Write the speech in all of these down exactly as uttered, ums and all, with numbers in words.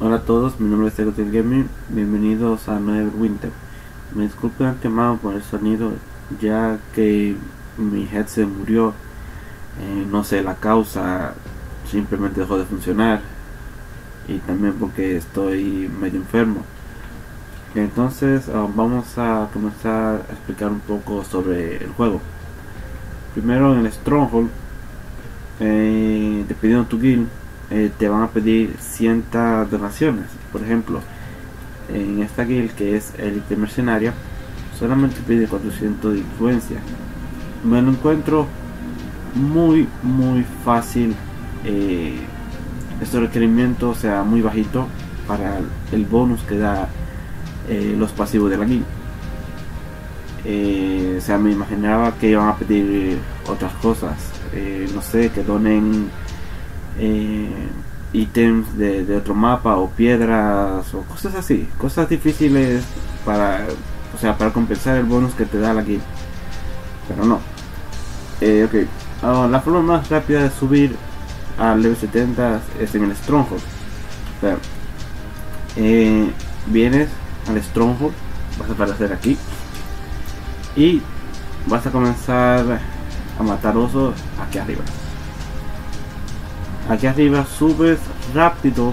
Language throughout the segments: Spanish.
Hola a todos, mi nombre es Egotil Gaming, bienvenidos a Neverwinter. Me disculpo de antemano por el sonido, ya que mi headset murió, eh, no sé la causa, simplemente dejó de funcionar, y también porque estoy medio enfermo. Entonces uh, vamos a comenzar a explicar un poco sobre el juego. Primero, en el Stronghold, eh, dependiendo de tu guild, eh, te van a pedir ciertas donaciones. Por ejemplo, en esta guild que es Elite Mercenaria, solamente pide cuatrocientos de influencia. Me lo encuentro muy muy fácil, eh, estos requerimientos, o sea, muy bajito para el bonus que da eh, los pasivos de la guild. Eh, o sea, me imaginaba que iban a pedir otras cosas, eh, no sé, que donen eh, ítems de, de otro mapa o piedras o cosas así, cosas difíciles para, o sea, para compensar el bonus que te da la guild, pero no. Eh, ok, oh, la forma más rápida de subir al level setenta es en el Stronghold. O sea, eh, vienes al Stronghold, vas a aparecer aquí y vas a comenzar a matar osos aquí arriba. Aquí arriba subes rápido,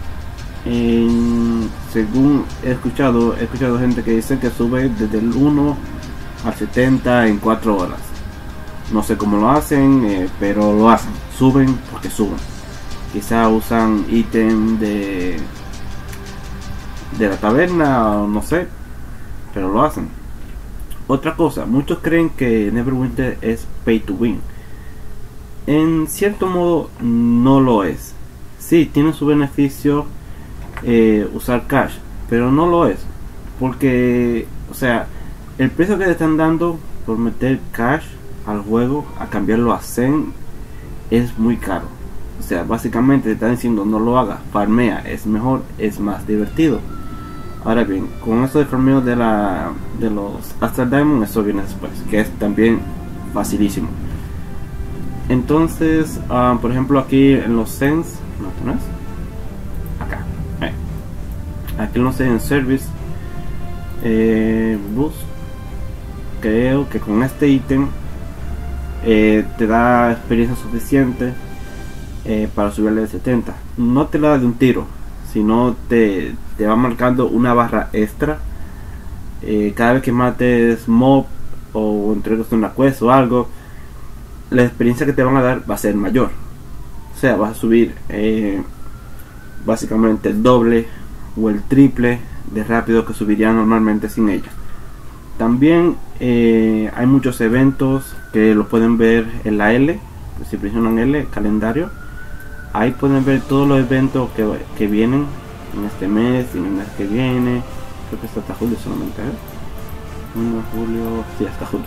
en, según he escuchado, he escuchado gente que dice que sube desde el uno al setenta en cuatro horas. No sé cómo lo hacen, eh, pero lo hacen, suben porque suben. Quizá usan ítem de de la taberna o no sé, pero lo hacen. Otra cosa, muchos creen que Neverwinter es pay to win. En cierto modo no lo es. Sí, tiene su beneficio eh, usar cash, pero no lo es, porque, o sea, el precio que te están dando por meter cash al juego a cambiarlo a Zen es muy caro. O sea, básicamente te están diciendo no lo hagas, farmea, es mejor, es más divertido. Ahora bien, con esto de farmeo de la de los Astral Diamond, eso viene después, que es también facilísimo. Entonces, uh, por ejemplo, aquí en los Sens, no, ¿no es? Acá, eh. aquí en los Sens Service, eh, Boost, creo que con este ítem eh, te da experiencia suficiente eh, para subir al level setenta. No te la da de un tiro, sino te, te va marcando una barra extra eh, cada vez que mates mob o entregas una quest o algo. La experiencia que te van a dar va a ser mayor, o sea, vas a subir eh, básicamente el doble o el triple de rápido que subiría normalmente sin ella. También eh, hay muchos eventos que lo pueden ver en la L, si presionan L, calendario. Ahí pueden ver todos los eventos que, que vienen en este mes y en el mes que viene. Creo que está hasta julio solamente, ¿eh? uno de julio, sí, hasta julio.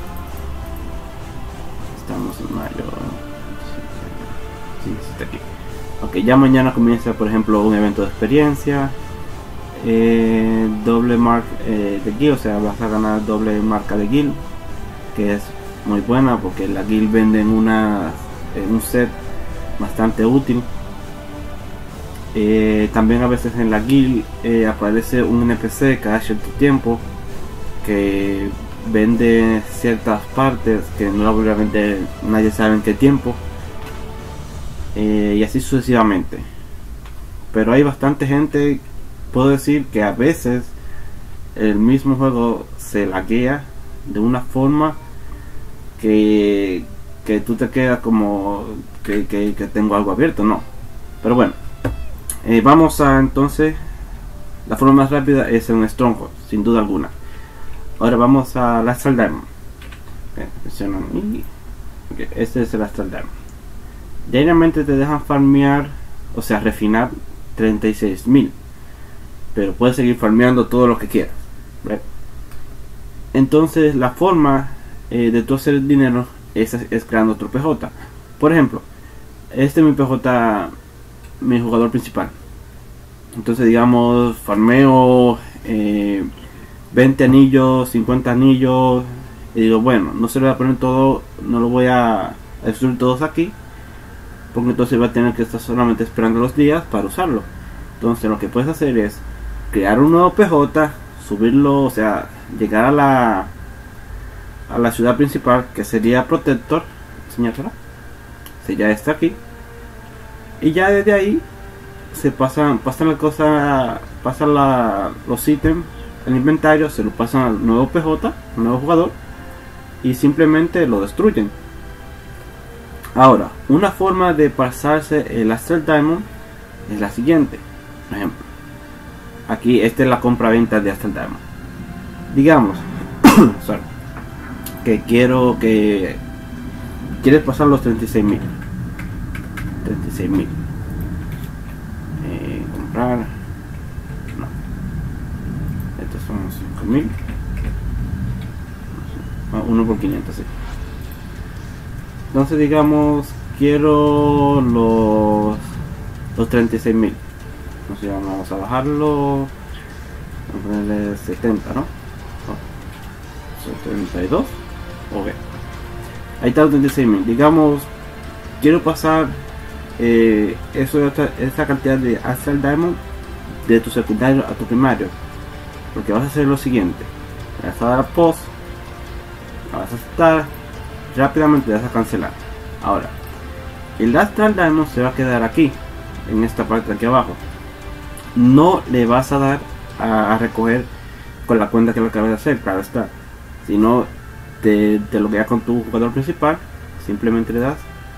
Estamos en mayo. Sí, está aquí. Ok, ya mañana comienza, por ejemplo, un evento de experiencia. Eh, doble marca eh, de guild, o sea, vas a ganar doble marca de guild, que es muy buena porque la guild venden una, eh, un set bastante útil. Eh, también a veces en la guild eh, aparece un N P C cada cierto tiempo que vende ciertas partes que no la vuelve a vender, nadie sabe en qué tiempo, eh, y así sucesivamente. Pero hay bastante gente, puedo decir que a veces el mismo juego se laguea de una forma que, que tú te quedas como que, que, que tengo algo abierto, no. Pero bueno, eh, vamos a entonces, la forma más rápida es en un Stronghold, sin duda alguna. Ahora vamos al Astral Diamond. Okay, presionan y okay, este es el Astral Diamond. Diariamente te dejan farmear, o sea, refinar treinta y seis mil, pero puedes seguir farmeando todo lo que quieras, ¿right? Entonces la forma eh, de tu hacer el dinero es, es creando otro P J. Por ejemplo, este es mi P J, mi jugador principal. Entonces, digamos, farmeo eh, veinte anillos, cincuenta anillos, y digo, bueno, no se lo voy a poner todo, no lo voy a destruir todos aquí, porque entonces va a tener que estar solamente esperando los días para usarlo. Entonces lo que puedes hacer es crear un nuevo P J, subirlo, o sea, llegar a la a la ciudad principal, que sería Protector, enseñársela, sería esta aquí, y ya desde ahí se pasan pasan la cosa, pasan la, los ítems, el inventario, se lo pasan al nuevo P J, al nuevo jugador, y simplemente lo destruyen. Ahora, una forma de pasarse el Astral Diamond es la siguiente. Por ejemplo, aquí esta es la compra-venta de Astral Diamond. Digamos sorry, que quiero que quieres pasar los treinta y seis mil. treinta y seis mil. Eh, comprar. No. Estos son cinco mil. uno por quinientos, sí. Entonces digamos quiero los los treinta y seis mil. Entonces vamos a bajarlo, vamos a ponerle setenta, ¿no? setenta y dos. Ok, ahí está los treinta y seis mil. Digamos quiero pasar eh, eso, esta, esta cantidad de Astral Diamond de tu secundario a tu primario, porque vas a hacer lo siguiente: le vas a dar post, vas a aceptar, rápidamente vas a cancelar. Ahora el Astral Diamond se va a quedar aquí, en esta parte de aquí abajo. No le vas a dar a, a recoger con la cuenta que lo acabas de hacer, claro está, sino te, te logueas con tu jugador principal, simplemente le das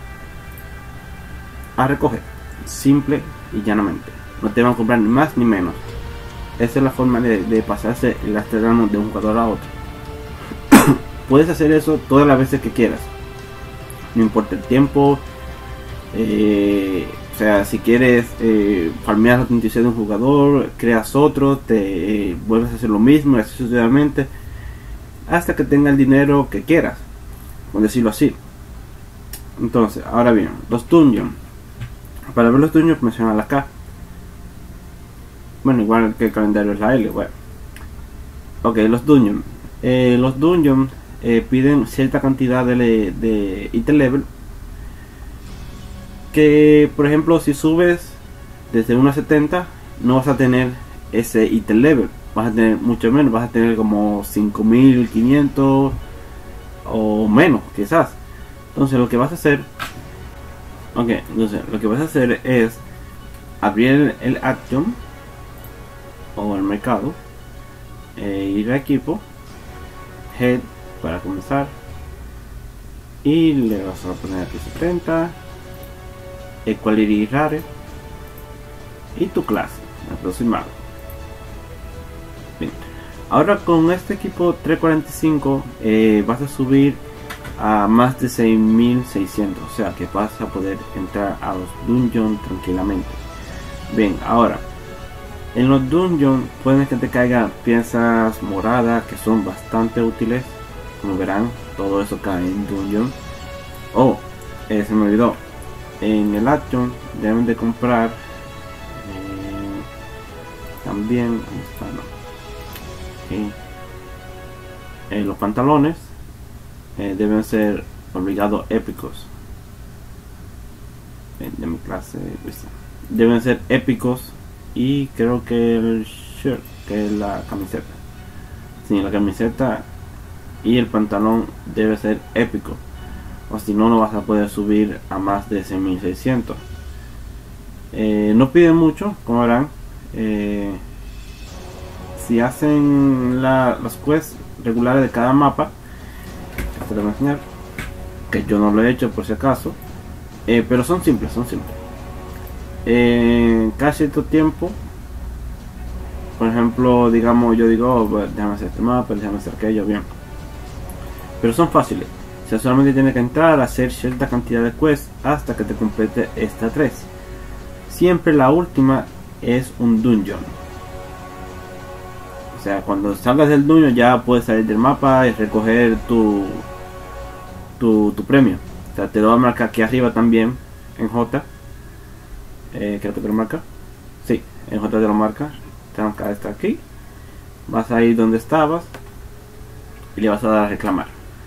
a recoger, simple y llanamente. No te van a comprar ni más ni menos. Esa es la forma de, de pasarse el Astral Diamond de un jugador a otro. Puedes hacer eso todas las veces que quieras, no importa el tiempo. Eh, o sea, si quieres eh, farmear la autenticidad de un jugador, creas otro, te eh, vuelves a hacer lo mismo, y así sucesivamente, hasta que tenga el dinero que quieras, por decirlo así. Entonces, ahora bien, los dungeons. Para ver los dungeons, mencionar acá. Bueno, igual que el calendario es la L, bueno. Ok, los dungeons. Eh, los dungeons eh, piden cierta cantidad de, de item level. Que por ejemplo, si subes desde uno a setenta, no vas a tener ese item level, vas a tener mucho menos, vas a tener como cinco mil quinientos o menos quizás. Entonces lo que vas a hacer, ok, entonces lo que vas a hacer es abrir el, el Action o el mercado, eh, ir a equipo, head para comenzar, y le vas a poner aquí setenta, Equality Rare y tu clase aproximado. Bien, ahora con este equipo trescientos cuarenta y cinco eh, vas a subir a más de seis mil seiscientos, o sea que vas a poder entrar a los dungeons tranquilamente. Bien, ahora en los dungeons pueden que te caigan piezas moradas que son bastante útiles, como verán, todo eso cae en dungeon. Oh, eh, se me olvidó, en el Action deben de comprar eh, también, ¿dónde está? No. Okay. Eh, los pantalones eh, deben ser obligados épicos. Eh, de mi clase deben ser épicos, y creo que el shirt, que es la camiseta, sí, la camiseta y el pantalón debe ser épico, o si no, no vas a poder subir a más de seis mil seiscientos. Eh, no piden mucho, como verán. Eh, si hacen la, las quests regulares de cada mapa, esto les voy a enseñar, que yo no lo he hecho por si acaso, eh, pero son simples, son simples. Eh, cada cierto tiempo, por ejemplo, digamos, yo digo, oh, pues, déjame hacer este mapa, déjame hacer aquello, bien, pero son fáciles. O sea, solamente tienes que entrar a hacer cierta cantidad de quests hasta que te complete esta tres. Siempre la última es un dungeon. O sea, cuando salgas del dungeon ya puedes salir del mapa y recoger tu tu, tu premio. O sea, te lo va a marcar aquí arriba también en J. Eh, creo que te lo marca. Sí, en J te lo marca. Te marca está aquí. Vas a ir donde estabas y le vas a dar a reclamar,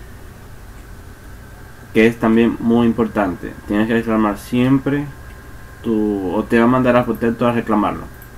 que es también muy importante. Tienes que reclamar siempre tu, o te va a mandar a Protector a reclamarlo.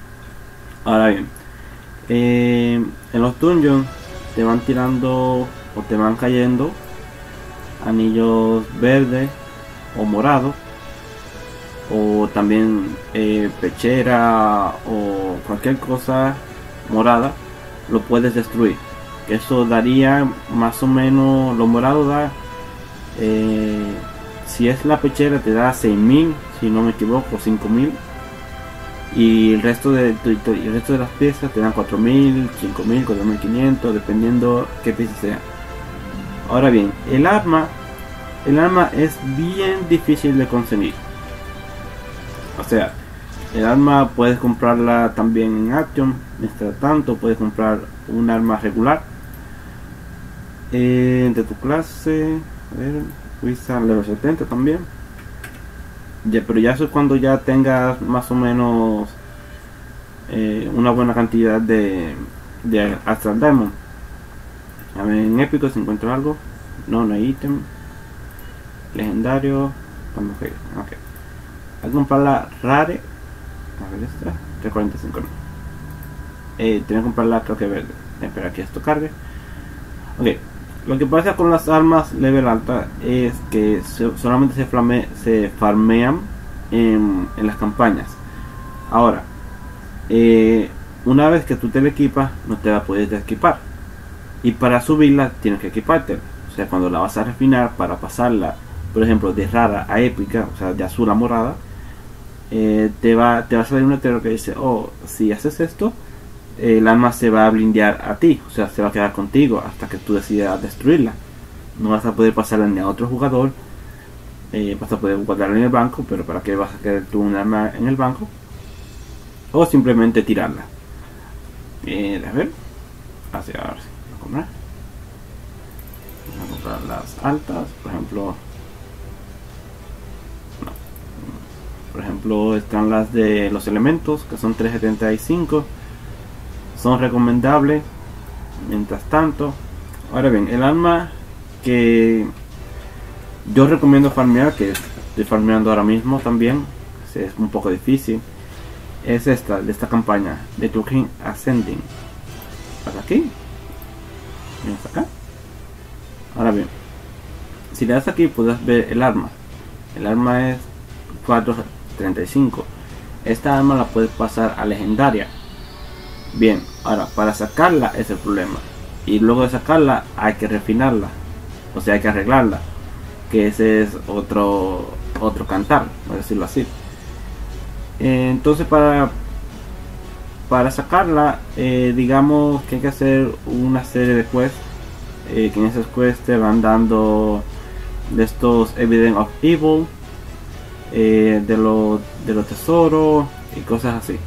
Ahora bien, eh, en los dungeons te van tirando o te van cayendo anillos verdes o morados, o también eh, pechera o cualquier cosa morada, lo puedes destruir. Eso daría más o menos, lo morado da, eh, si es la pechera te da seis mil, si no me equivoco, cinco mil, y el resto de el resto de las piezas te dan cuatro mil, cinco mil, cuatro mil quinientos, dependiendo qué pieza sea. Ahora bien, el arma el arma es bien difícil de conseguir. O sea, el arma puedes comprarla también en Action, mientras tanto puedes comprar un arma regular eh, de tu clase. A ver, Wizard level setenta también. Ya, pero ya eso es cuando ya tengas más o menos eh, una buena cantidad de, de Astral Diamond. A ver, en épico se encuentra algo. No, no hay ítem. Legendario. Cuando juegue. Ok. Hay que comprarla rare. A ver esta. tres cuarenta y cinco no. Eh, tengo que comprarla, creo que verde. Espera que esto cargue. Ok. Lo que pasa con las armas level alta es que se, solamente se, flame, se farmean en, en las campañas. Ahora, eh, una vez que tú te la equipas, no te la puedes equipar. Y para subirla tienes que equiparte. O sea, cuando la vas a refinar para pasarla, por ejemplo, de rara a épica, o sea, de azul a morada, eh, te, va, te va a salir un letrero que dice, oh, si haces esto, el arma se va a blindear a ti, o sea, se va a quedar contigo hasta que tú decidas destruirla. No vas a poder pasarla ni a otro jugador, eh, vas a poder guardarla en el banco, pero ¿para qué vas a querer tú un arma en el banco? O simplemente tirarla. Eh, a ver, así, ahora sí, voy a comprar. Voy a comprar las altas, por ejemplo. No. Por ejemplo, están las de los elementos, que son trescientos setenta y cinco. Son recomendables. Mientras tanto, ahora bien, el arma que yo recomiendo farmear, que estoy farmeando ahora mismo también, es un poco difícil, es esta, de esta campaña, de Cloaking Ascending. Hasta aquí. Vienes acá. Ahora bien, si le das aquí puedes ver el arma. El arma es cuatrocientos treinta y cinco. Esta arma la puedes pasar a legendaria. Bien, ahora para sacarla es el problema. Y luego de sacarla hay que refinarla. O sea, hay que arreglarla. Que ese es otro otro cantar, por decirlo así. Eh, entonces para para sacarla, eh, digamos que hay que hacer una serie de quests. Eh, que en esas quests te van dando de estos Evidence of Evil, eh, de los de los tesoros y cosas así.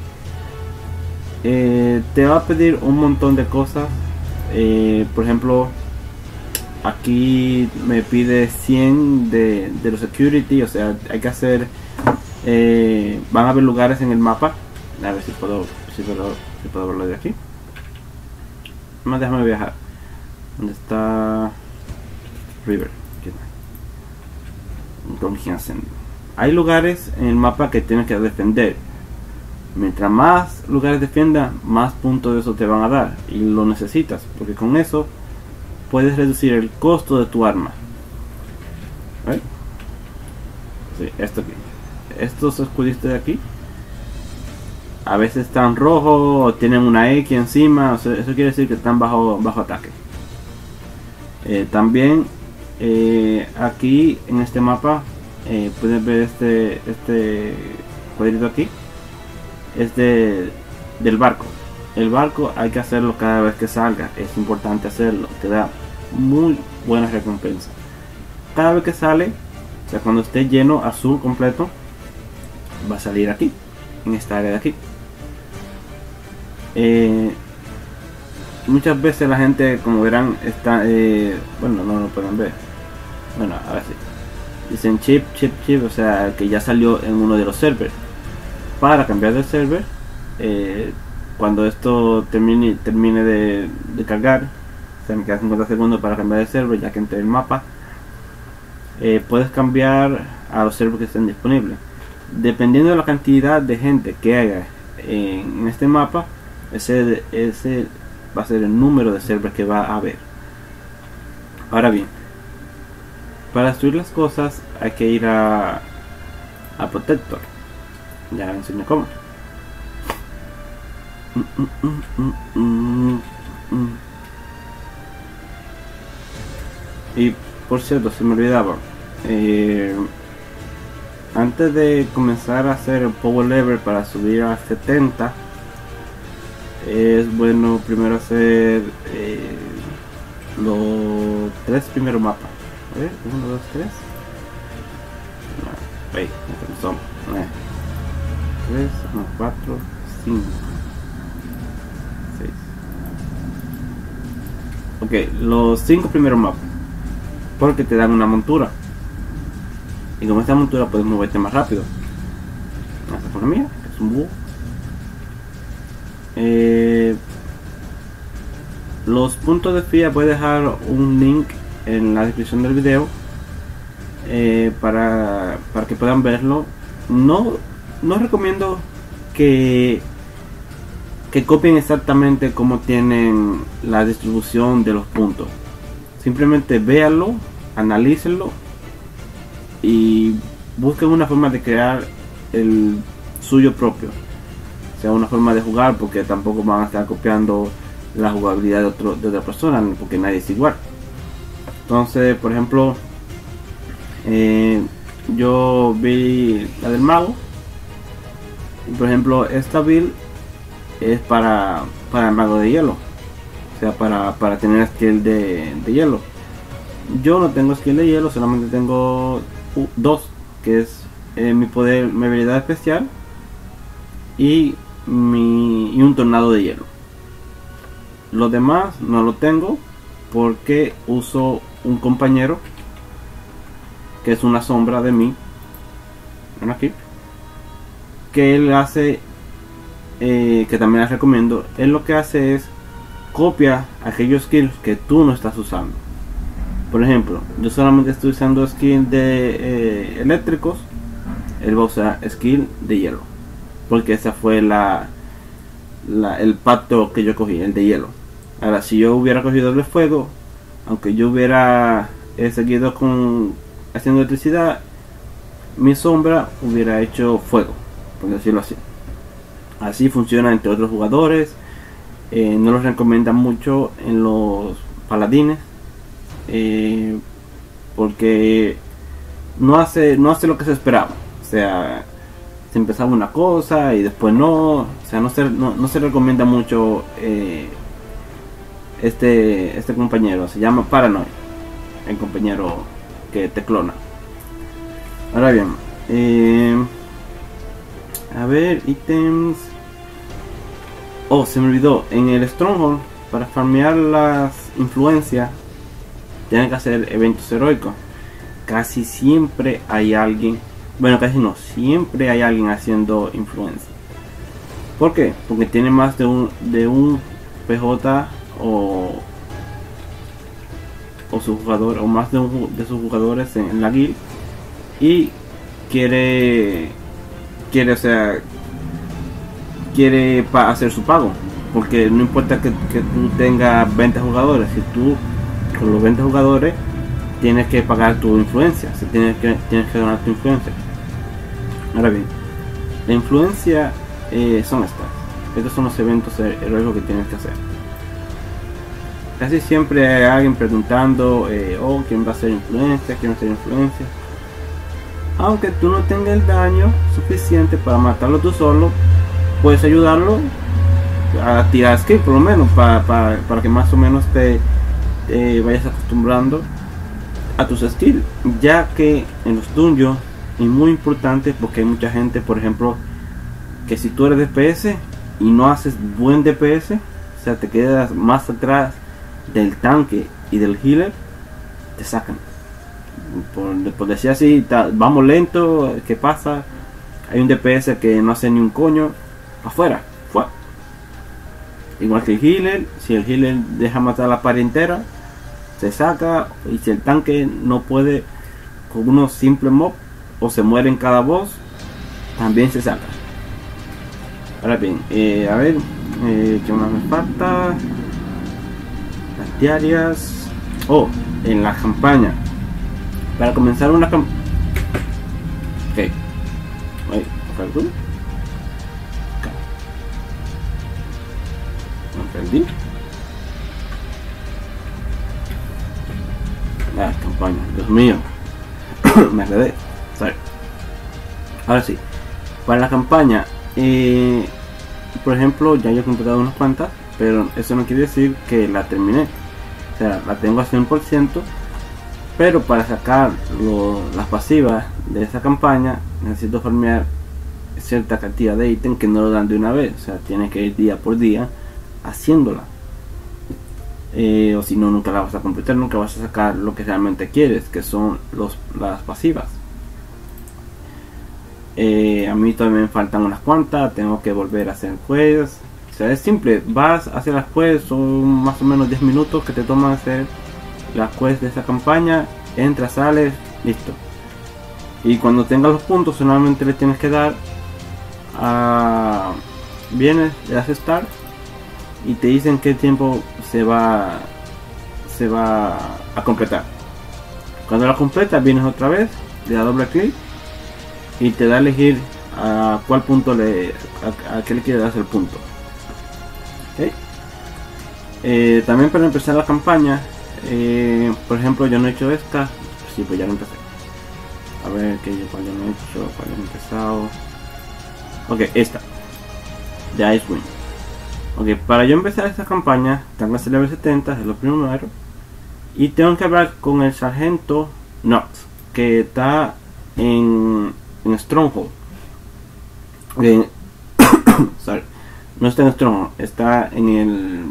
Eh, te va a pedir un montón de cosas. Eh, por ejemplo, aquí me pide cien de, de los security, o sea, hay que hacer, eh, van a haber lugares en el mapa. A ver si puedo, si puedo, si puedo verlo de aquí. Más déjame viajar. ¿Dónde está River? Hay lugares en el mapa que tienes que defender. Mientras más lugares defiendas, más puntos de eso te van a dar, y lo necesitas porque con eso puedes reducir el costo de tu arma. ¿Ves? Sí, esto aquí. Estos escuditos de aquí a veces están rojos o tienen una X encima, o sea, eso quiere decir que están bajo, bajo ataque. Eh, también eh, aquí en este mapa eh, puedes ver este, este cuadrito aquí. Es de, del barco. El barco hay que hacerlo cada vez que salga. Es importante hacerlo. Te da muy buena recompensa. Cada vez que sale, o sea, cuando esté lleno, azul completo, va a salir aquí, en esta área de aquí. Eh, muchas veces la gente, como verán, está, eh, bueno, no lo pueden ver. Bueno, ahora sí. Dicen chip, chip, chip, o sea, que ya salió en uno de los servers. Para cambiar de server, eh, cuando esto termine termine de, de cargar, o sea, me quedan cincuenta segundos para cambiar de server, ya que entré en el mapa, eh, puedes cambiar a los servers que estén disponibles. Dependiendo de la cantidad de gente que haya en este mapa, Ese, ese va a ser el número de servers que va a haber. Ahora bien, para destruir las cosas hay que ir a, a Protector. Ya les enseño cómo. Mm, mm, mm, mm, mm. Y por cierto, se me olvidaba, eh, antes de comenzar a hacer el power level para subir a setenta, es bueno primero hacer eh, los tres primeros mapas. A ver, uno, dos, tres. No, ahí, son eh, tres, no, cuatro, cinco, seis. Ok, los cinco primeros mapas, porque te dan una montura. Y con esta montura puedes moverte más rápido. Esta fue la mía, que es un búho. Eh, los puntos de espía voy a dejar un link en la descripción del video eh, para, para que puedan verlo. No, no recomiendo que, que copien exactamente como tienen la distribución de los puntos. Simplemente véanlo, analícenlo y busquen una forma de crear el suyo propio, o sea, una forma de jugar, porque tampoco van a estar copiando la jugabilidad de, otro, de otra persona, porque nadie es igual. Entonces, por ejemplo, eh, yo vi la del mago y, por ejemplo, esta build es para, para el mago de hielo, o sea, para, para tener skill de, de hielo. Yo no tengo skill de hielo, solamente tengo uh, dos, que es eh, mi poder, mi habilidad especial y, mi, y un tornado de hielo. Los demás no lo tengo porque uso un compañero que es una sombra de mí, ven aquí, que él hace, eh, que también les recomiendo. Él lo que hace es copia aquellos skills que tú no estás usando. Por ejemplo, yo solamente estoy usando skill de eh, eléctricos, él va a usar skill de hielo, porque esa fue la, la el pacto que yo cogí, el de hielo. Ahora, si yo hubiera cogido el de fuego, aunque yo hubiera eh, seguido con haciendo electricidad, mi sombra hubiera hecho fuego, por decirlo así. Así funciona entre otros jugadores. Eh, no los recomiendan mucho en los paladines, eh, porque no hace no hace lo que se esperaba. O sea, se empezaba una cosa y después no. O sea, no se, no, no se recomienda mucho eh, este este compañero. Se llama Paranoid, el compañero que te clona. Ahora bien, eh, a ver, ítems. Oh, se me olvidó, en el Stronghold, para farmear las influencias, tienen que hacer eventos heroicos. Casi siempre hay alguien, bueno, casi no, siempre hay alguien haciendo influencia. ¿Por qué? Porque tiene más de un, de un P J o, o su jugador, o más de, un, de sus jugadores en, en la guild, y quiere, quiere, o sea, quiere pa hacer su pago, porque no importa que, que tú tengas veinte jugadores, si tú con los veinte jugadores tienes que pagar tu influencia, si tienes que tienes que ganar tu influencia. Ahora bien, la influencia eh, son estas, estos son los eventos heroicos que tienes que hacer. Casi siempre hay alguien preguntando, eh, oh, quién va a hacer influencia, quién va a hacer influencia. Aunque tú no tengas el daño suficiente para matarlo tú solo, puedes ayudarlo a tirar skill, por lo menos para, para, para que más o menos te, te vayas acostumbrando a tus skills, ya que en los dungeons es muy importante, porque hay mucha gente, por ejemplo, que si tú eres D P S y no haces buen D P S, o sea, te quedas más atrás del tanque y del healer, te sacan. Por, por decir así, ta, vamos lento, ¿qué pasa? Hay un D P S que no hace ni un coño, afuera, fuera. Igual que el healer, si el healer deja matar a la pared entera, se saca. Y si el tanque no puede con unos simples mob o se muere en cada boss, también se saca. Ahora bien, eh, a ver, Eh, ¿Qué más me falta? Las diarias. Oh, en la campaña. Para comenzar una campaña. Ok. Wait, ¿perdón? Me perdí. La campaña, Dios mío. Me quedé. Sorry. Ahora sí. Para la campaña. Eh, por ejemplo, ya yo he completado unas cuantas, pero eso no quiere decir que la terminé. O sea, la tengo a cien por ciento, pero para sacar lo, las pasivas de esa campaña necesito farmear cierta cantidad de ítems que no lo dan de una vez. O sea, tienes que ir día por día haciéndola. Eh, o si no, nunca la vas a completar, nunca vas a sacar lo que realmente quieres, que son los, las pasivas. Eh, a mí todavía me faltan unas cuantas, tengo que volver a hacer quests. O sea, es simple, vas a hacer las quests, son más o menos diez minutos que te toman hacer las quests de esa campaña, entras, sales, listo. Y cuando tengas los puntos, solamente le tienes que dar a... vienes, le das start y te dicen qué tiempo se va se va a completar. Cuando la completas, vienes otra vez, le das doble clic y te da a elegir a cuál punto le a, a qué le quieres dar el punto. ¿Okay? Eh, también para empezar la campaña, eh, por ejemplo, yo no he hecho esta. Sí, pues ya lo empecé. A ver que yo cuál no he hecho, cuál he empezado. Ok, esta de Icewind. Ok, para yo empezar esta campaña tengo que hacer level setenta, es lo primero, y tengo que hablar con el sargento Nox, que está en, en Stronghold. Okay. Sorry. No está en Stronghold, está en el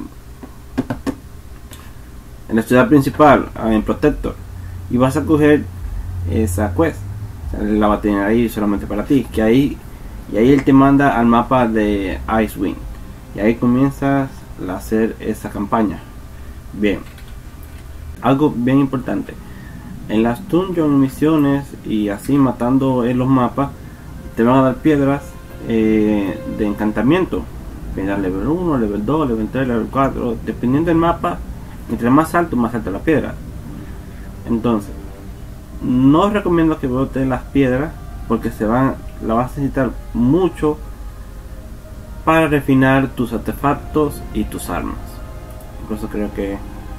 en la ciudad principal, en Protector, y vas a coger esa quest. O sea, la va a tener ahí solamente para ti, que ahí y ahí él te manda al mapa de Icewind. Y ahí comienzas a hacer esa campaña. Bien, algo bien importante: en las dungeon misiones y así matando en los mapas, te van a dar piedras eh, de encantamiento. Piedras level uno, level dos, level tres, level cuatro, dependiendo del mapa. Entre más alto, más alta la piedra. Entonces, no os recomiendo que botes las piedras, porque se van, la vas a necesitar mucho para refinar tus artefactos y tus armas. Incluso creo que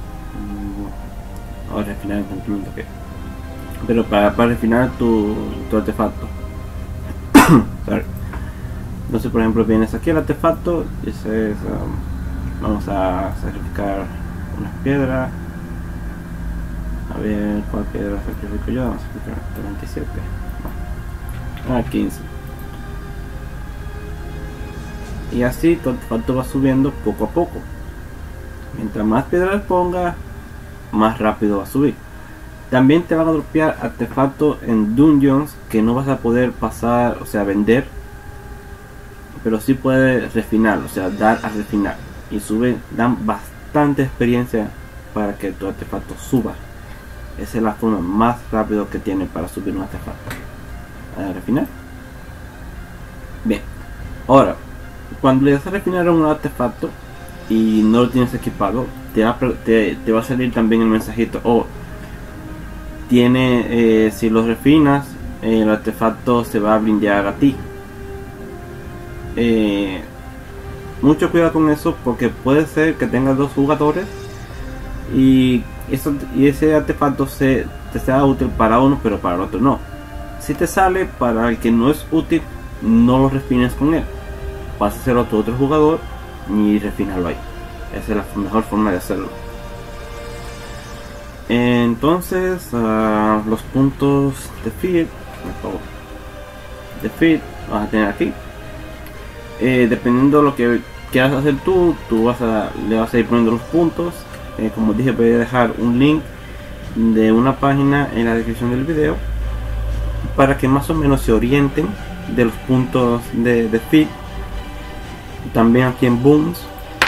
mmm, o refinar el encantamiento, que pero para, para refinar tu, tu artefacto. Entonces, por ejemplo, vienes aquí al artefacto, dices um, vamos a sacrificar unas piedras. A ver cuál piedra sacrifico yo. Vamos a sacrificar treinta y siete, ah, quince. Y así tu artefacto va subiendo poco a poco. Mientras más piedras pongas, más rápido va a subir. También te van a dropear artefactos en dungeons que no vas a poder pasar, o sea, vender, pero sí puedes refinar, o sea, dar a refinar. Y sube, dan bastante experiencia para que tu artefacto suba. Esa es la forma más rápida que tiene para subir un artefacto. A refinar. Bien, ahora, cuando le das a refinar a un artefacto y no lo tienes equipado, te va, te, te va a salir también el mensajito: o oh, tiene, eh, si lo refinas, eh, el artefacto se va a blindear a ti. Eh, mucho cuidado con eso, porque puede ser que tengas dos jugadores y, eso, y ese artefacto se, te sea útil para uno, pero para el otro no. Si te sale para el que no es útil, no lo refines con él. Vas a hacerlo a tu otro jugador y refinarlo ahí. Esa es la mejor forma de hacerlo. Entonces, uh, los puntos de feed, de feed vas a tener aquí. Eh, dependiendo de lo que quieras hacer tú, tú vas a, le vas a ir poniendo los puntos. Eh, como dije, voy a dejar un link de una página en la descripción del video para que más o menos se orienten de los puntos de, de feed. También aquí en Booms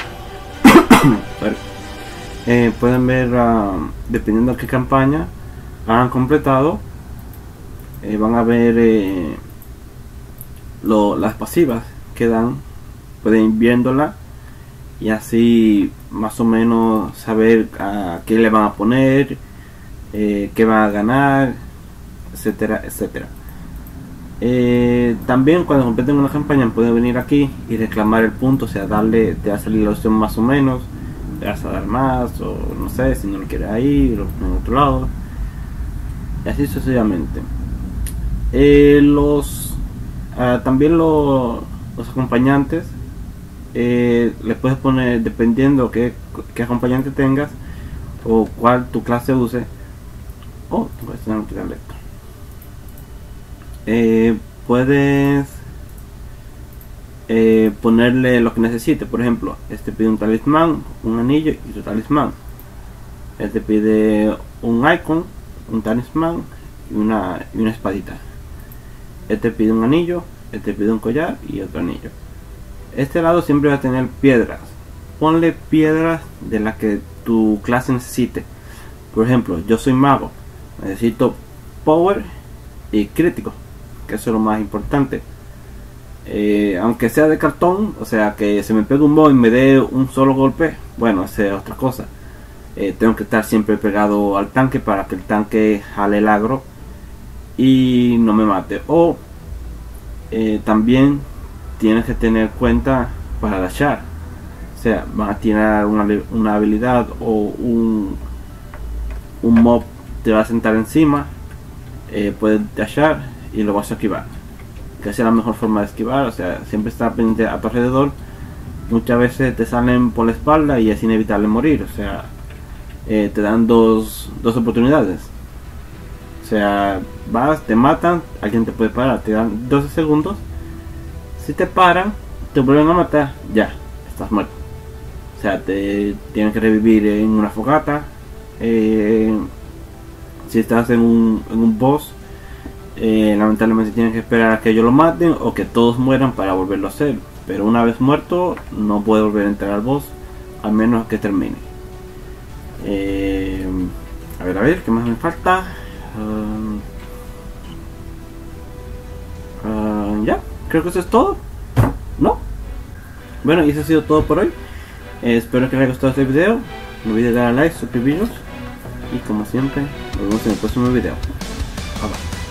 eh, pueden ver uh, dependiendo de qué campaña han completado, eh, van a ver eh, lo, las pasivas que dan. Pueden ir viéndola y así más o menos saber a qué le van a poner, eh, qué van a ganar, etcétera, etcétera. Eh, también cuando completen una campaña pueden venir aquí y reclamar el punto, o sea, darle, te va a salir la opción más o menos, le vas a dar más, o no sé, si no lo quieres ahí, lo pones en otro lado, y así sucesivamente. Eh, los uh, también lo, los acompañantes, eh, le puedes poner, dependiendo qué, qué acompañante tengas o cuál tu clase use. Oh, voy a quitarle esto. Eh, puedes eh, ponerle lo que necesite. Por ejemplo, este pide un talismán, un anillo y su talismán. Este pide un icon, un talismán y una, y una espadita. Este pide un anillo, este pide un collar y otro anillo. Este lado siempre va a tener piedras. Ponle piedras de las que tu clase necesite. Por ejemplo, yo soy mago, necesito power y crítico, que eso es lo más importante. Eh, aunque sea de cartón, o sea que se me pegue un bow y me dé un solo golpe, bueno, esa es otra cosa. Eh, tengo que estar siempre pegado al tanque para que el tanque jale el agro y no me mate. O eh, también tienes que tener cuenta para dashar, o sea, van a tirar una, una habilidad o un, un mob te va a sentar encima, eh, puedes dashar y lo vas a esquivar, que esa es la mejor forma de esquivar. O sea, siempre está pendiente a tu alrededor. Muchas veces te salen por la espalda y es inevitable morir, o sea, eh, te dan dos, dos oportunidades. O sea, vas, te matan, alguien te puede parar, te dan doce segundos. Si te paran, te vuelven a matar, ya, estás muerto. O sea, te tienen que revivir en una fogata. Eh, si estás en un, en un boss, eh, lamentablemente tienes que esperar a que ellos lo maten o que todos mueran para volverlo a hacer. Pero una vez muerto, no puede volver a entrar al boss, al menos que termine. Eh, a ver, a ver, ¿qué más me falta? Um, uh, ya, creo que eso es todo, ¿no? Bueno, y eso ha sido todo por hoy. Eh, espero que les haya gustado este video. No olviden dar a like, suscribiros y como siempre, nos vemos en el próximo video. Bye bye.